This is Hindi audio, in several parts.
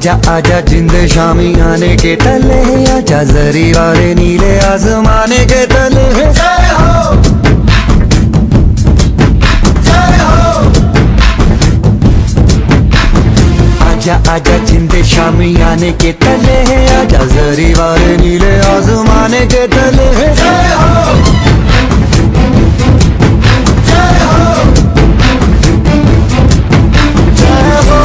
आजा आजा जिंद शामी आने के तले, आजा जरी वाले नीले आसमाने के तले। जय हो जय हो। आजा आजा जिंद शामी आने के तले, आजा जरी वाले नीले आसमाने के तले। जय हो जय हो जय हो।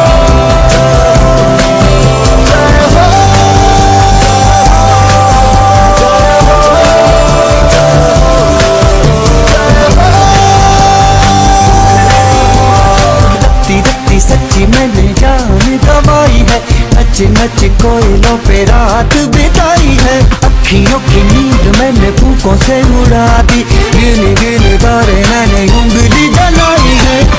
सच्ची मैंने जान गवाई है, नच नच कोयलों पे रात बिताई है। अखियों की नींद मैंने फूकों से उड़ा दी, गिन गिन तारे मैंने उंगली जलाई है।